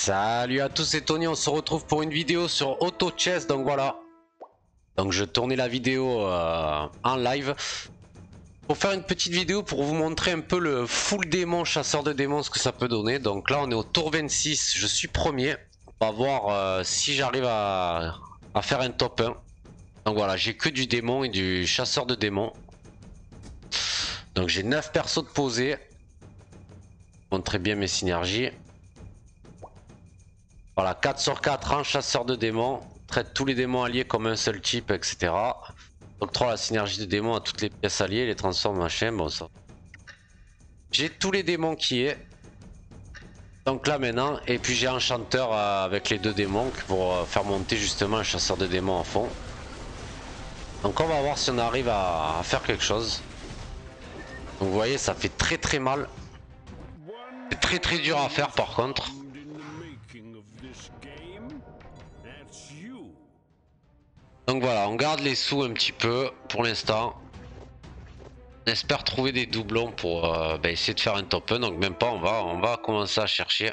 Salut à tous, c'est Tony, on se retrouve pour une vidéo sur Auto Chess, donc voilà. Donc je tournais la vidéo en live pour faire une petite vidéo pour vous montrer un peu le full démon, chasseur de démons, ce que ça peut donner. Donc là on est au tour 26, je suis premier. On va voir si j'arrive à faire un top 1. Donc voilà, j'ai que du démon et du chasseur de démons. Donc j'ai 9 persos de poser. Montrer bien mes synergies. Voilà, 4 sur 4 en chasseur de démons. Traite tous les démons alliés comme un seul type, etc. Octroie la synergie de démons à toutes les pièces alliées, les transforme machin, bon ça. J'ai tous les démons qui est. Donc là maintenant, et puis j'ai enchanteur avec les deux démons pour faire monter justement un chasseur de démons à fond. Donc on va voir si on arrive à faire quelque chose. Donc vous voyez, ça fait très mal. C'est très dur à faire par contre. Donc voilà, on garde les sous un petit peu pour l'instant. On espère trouver des doublons pour essayer de faire un top 1. Donc même pas, on va commencer à chercher.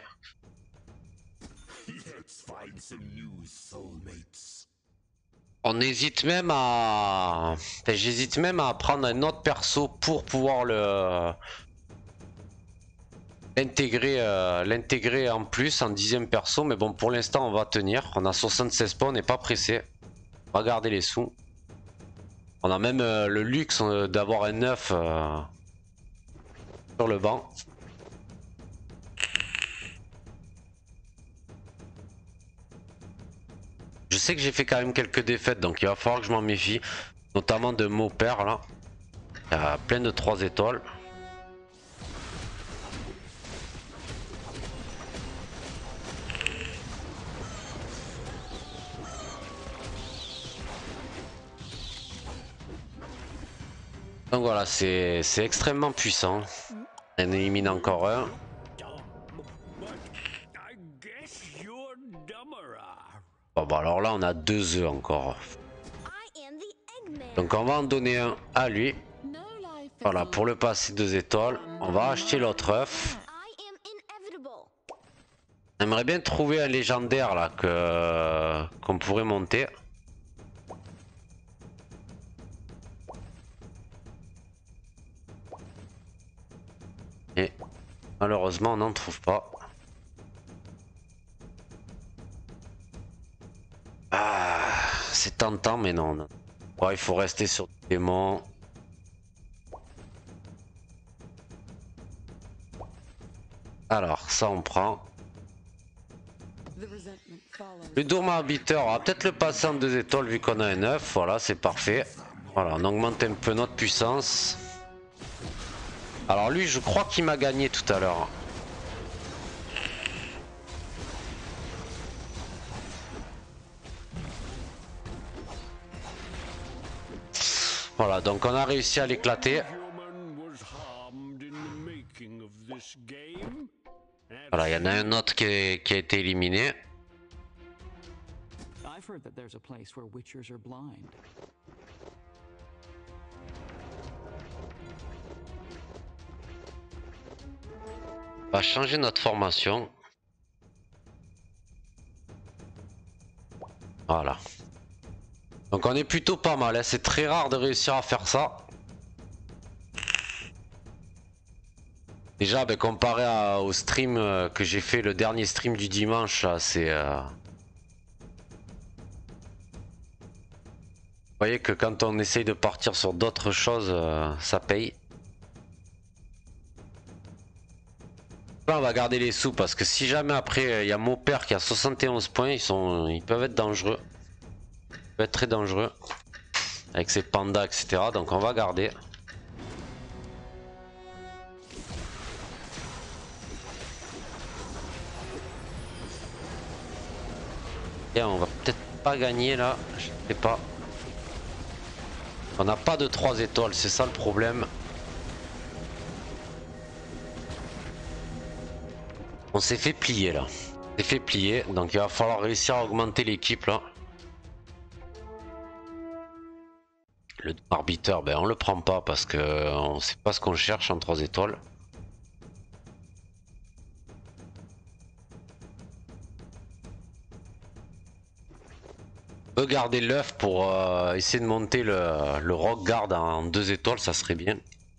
On hésite même à... J'hésite même à prendre un autre perso pour pouvoir l'intégrer en plus en 10e perso. Mais bon, pour l'instant on va tenir. On a 76 points, on n'est pas pressé. On va garder les sous. On a même le luxe d'avoir un 9 sur le banc. Je sais que j'ai fait quand même quelques défaites, donc il va falloir que je m'en méfie. Notamment de mon père là. Il y a plein de 3 étoiles. Donc voilà, c'est extrêmement puissant. On élimine encore un. Bon bah alors là on a 2 œufs encore. Donc on va en donner un à lui. Voilà, pour le passer 2 étoiles. On va acheter l'autre œuf. J'aimerais bien trouver un légendaire là qu'on pourrait monter. Et malheureusement on n'en trouve pas. Ah, c'est tentant mais non. Ouais, il faut rester sur le démon. Alors ça on prend. Le Dourma Habiteur, on va peut-être le passer en 2 étoiles vu qu'on a un 9. Voilà, c'est parfait. Voilà, on augmente un peu notre puissance. Alors lui, je crois qu'il m'a gagné tout à l'heure. Voilà, donc on a réussi à l'éclater. Voilà, il y en a un autre qui a été éliminé. On va changer notre formation. Voilà. Donc on est plutôt pas mal, hein. C'est très rare de réussir à faire ça. Déjà, comparé au stream que j'ai fait, le dernier stream du dimanche, c'est... Vous voyez que quand on essaye de partir sur d'autres choses, ça paye. Là, on va garder les sous parce que si jamais après il y a mon père qui a 71 points, ils peuvent être dangereux. Ils peuvent être très dangereux. Avec ses pandas, etc. Donc on va garder. Et on va peut-être pas gagner là, je sais pas. On n'a pas de 3 étoiles, c'est ça le problème. On s'est fait plier là. On s'est fait plier, donc il va falloir réussir à augmenter l'équipe là. Le arbitre, on le prend pas parce que on sait pas ce qu'on cherche en 3 étoiles. peut garder l'œuf pour essayer de monter le Rock Guard en 2 étoiles, ça serait bien.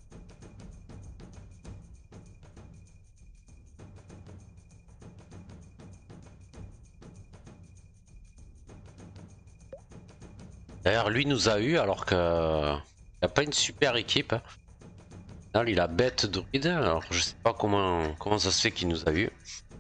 D'ailleurs, lui nous a eu alors que il a pas une super équipe. Là, il a bête druide, alors je sais pas comment ça se fait qu'il nous a eu.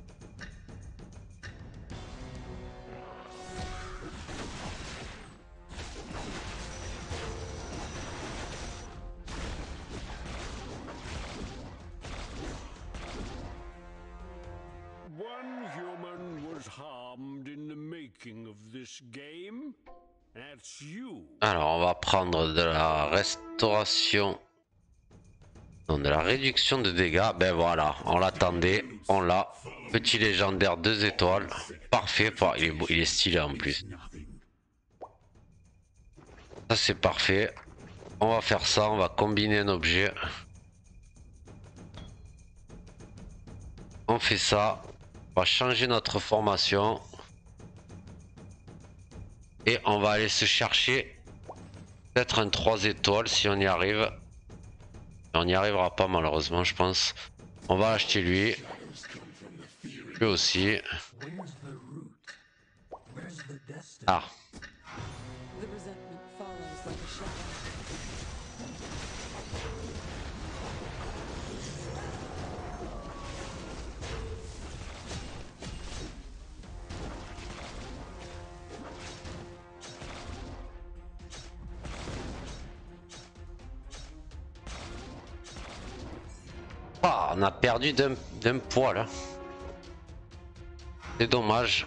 One human was harmed in the making of this game. That's you. Alors, on va prendre de la restauration. Non, de la réduction de dégâts. Ben voilà, on l'attendait, on l'a. Petit légendaire 2 étoiles. Parfait, il est stylé en plus. Ça c'est parfait. On va faire ça, on va combiner un objet. On fait ça. On va changer notre formation. Et on va aller se chercher peut-être un 3 étoiles si on y arrive. On n'y arrivera pas malheureusement je pense. On va acheter lui. Lui aussi. Ah. Ah, on a perdu d'un poids là. C'est dommage.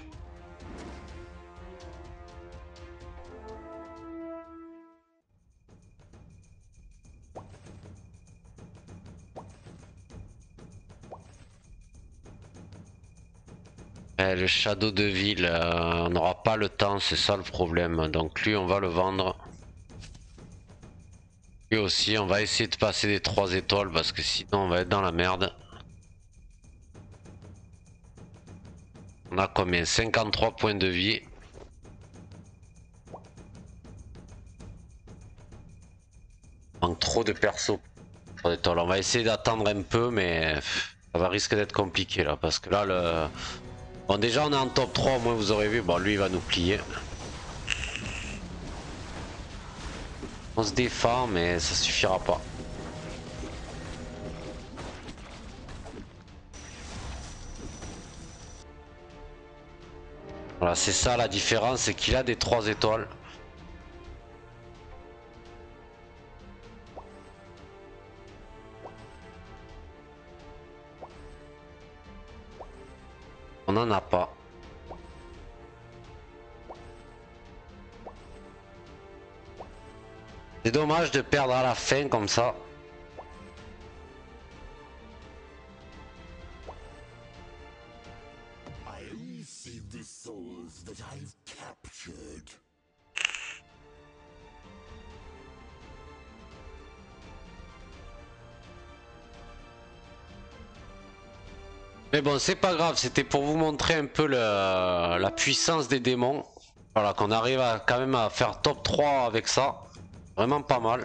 Le Shadow de Ville, on n'aura pas le temps, c'est ça le problème. Donc lui, on va le vendre. Lui aussi, on va essayer de passer des 3 étoiles parce que sinon on va être dans la merde. On a combien? 53 points de vie. On manque trop de persos. On va essayer d'attendre un peu, mais ça va risquer d'être compliqué là parce que là le... Bon déjà on est en top 3, au moins vous aurez vu, bon lui il va nous plier. On se défend mais ça suffira pas. Voilà, c'est ça la différence, c'est qu'il a des 3 étoiles. On n'en a pas. C'est dommage de perdre à la fin comme ça. Mais bon, c'est pas grave, c'était pour vous montrer un peu la puissance des démons. Voilà, qu'on arrive à, quand même à faire top 3 avec ça. Vraiment pas mal.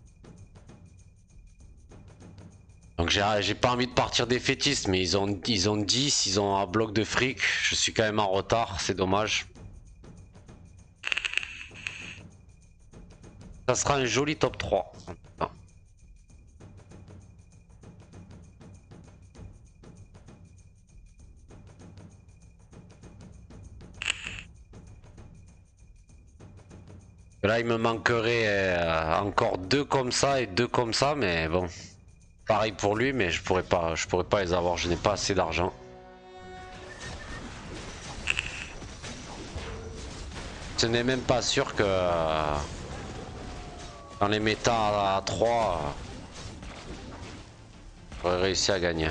Donc j'ai pas envie de partir défaitiste, mais ils ont 10, ils ont un bloc de fric. Je suis quand même en retard, c'est dommage. Ça sera un joli top 3. Là il me manquerait encore 2 comme ça et 2 comme ça, mais bon. Pareil pour lui, mais je pourrais pas les avoir, je n'ai pas assez d'argent. Ce n'est même pas sûr que dans les méta à 3, j'aurais réussi à gagner.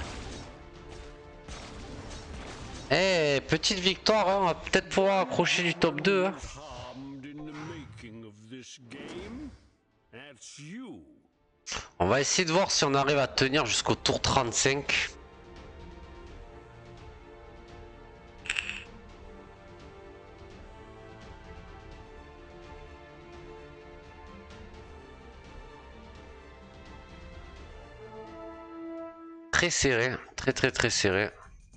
Eh, petite victoire, hein, on va peut-être pouvoir accrocher du top 2. Hein. On va essayer de voir si on arrive à tenir jusqu'au tour 35. très serré, très serré.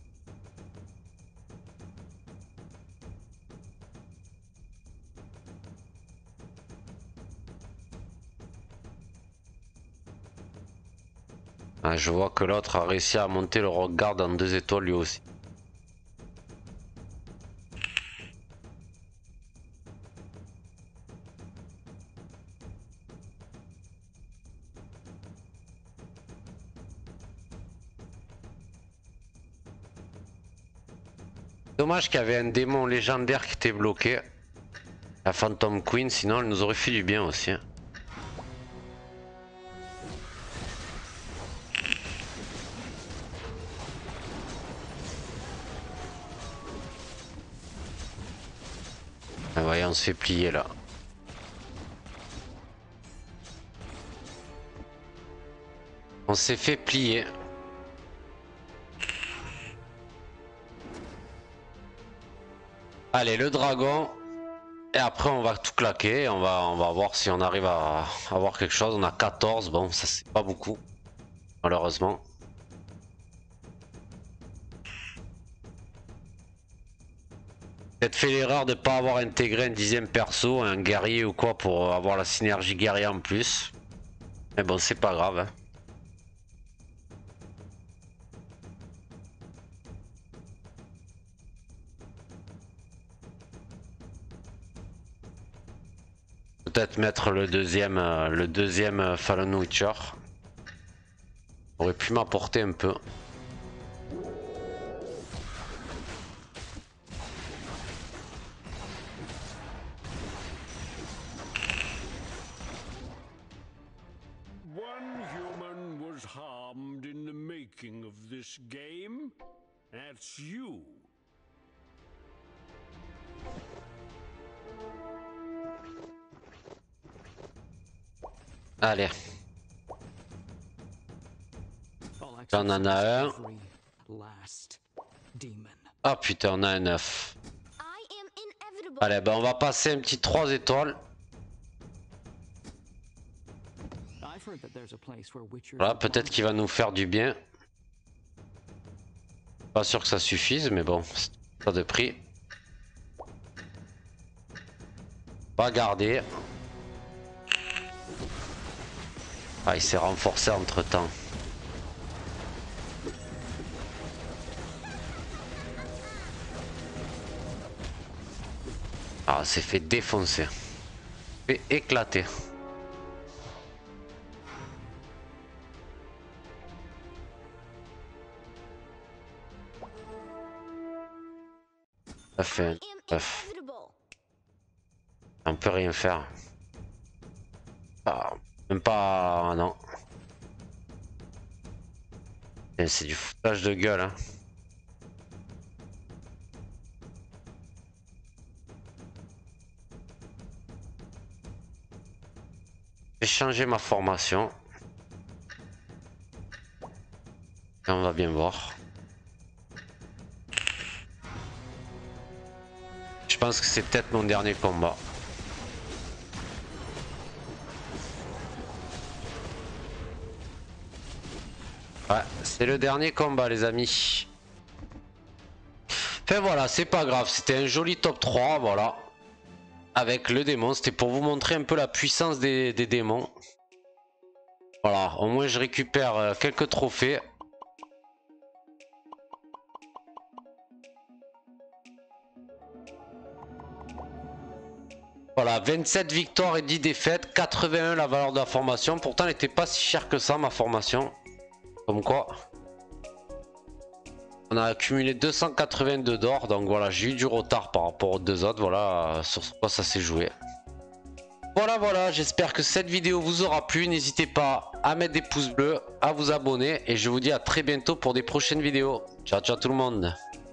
Ah, je vois que l'autre a réussi à monter le Rockguard en 2 étoiles lui aussi. Dommage qu'il y avait un démon légendaire qui était bloqué. La Phantom Queen, sinon elle nous aurait fait du bien aussi. Ah ouais, on se fait plier là. On s'est fait plier. Allez, le dragon. Et après on va tout claquer. On va voir si on arrive à avoir quelque chose. On a 14. Bon, ça c'est pas beaucoup. Malheureusement. Peut-être fait l'erreur de ne pas avoir intégré un 10e perso, un guerrier ou quoi pour avoir la synergie guerrier en plus. Mais bon, c'est pas grave. Hein. Peut-être mettre le deuxième Fallen Witcher. Aurait pu m'apporter un peu. One human was harmed in the making of this game. That's you. Allez. On en a un. Ah putain, on a un 9. Allez, ben on va passer un petit 3 étoiles. Voilà, peut-être qu'il va nous faire du bien. Pas sûr que ça suffise, mais bon, c'est pas de prix. Pas garder. Ah, il s'est renforcé entre temps. Ah, s'est fait défoncer. Fait éclater. Ça fait un 9. On peut rien faire. Ah, même pas... non. C'est du foutage de gueule. Hein. J'ai changé ma formation. Et on va bien voir. Je pense que c'est peut-être mon dernier combat. Ouais, c'est le dernier combat les amis. Enfin voilà, c'est pas grave, c'était un joli top 3, voilà. Avec le démon, c'était pour vous montrer un peu la puissance des démons. Voilà, au moins je récupère quelques trophées. Voilà, 27 victoires et 10 défaites, 81 la valeur de la formation. Pourtant elle n'était pas si chère que ça ma formation. Comme quoi. On a accumulé 282 d'or, donc voilà, j'ai eu du retard par rapport aux deux autres, voilà sur quoi ça s'est joué. Voilà, j'espère que cette vidéo vous aura plu, n'hésitez pas à mettre des pouces bleus, à vous abonner, et je vous dis à très bientôt pour des prochaines vidéos. Ciao tout le monde.